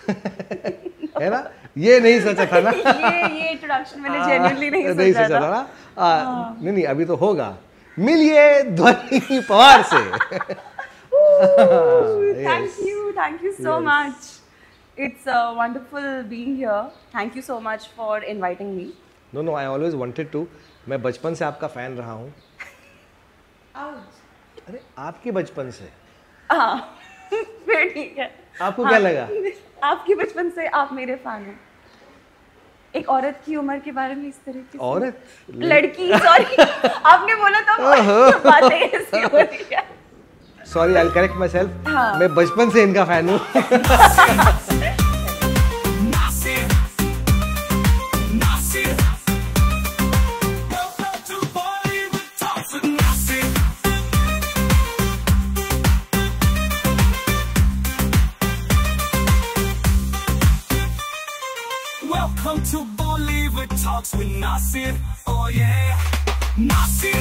है ना, ये नहीं सोचा था ना। ये इंट्रोडक्शन मैंने जेन्युइनली नहीं सोचा था ना। नहीं अभी तो होगा। मिलिए ध्वनि पवार से। Thank you so much. It's wonderful being here. Thank you so much for inviting me. No, I always wanted to. मैं बचपन से आपका फैन रहा हूँ। अरे आपके बचपन से? हाँ, फिर ठीक है। आपको क्या लगा? आपके बचपन से आप मेरे फैन हो। एक औरत की उम्र के बारे में इस तरह की औरत? लड़की, सॉरी आपने बोला तो बातें ऐसी हो रही है। Sorry, I will correct myself. मैं बचपन से इनका फैन हूँ। Welcome to Bollywood Talks with Nasir. Oh yeah, Nasir.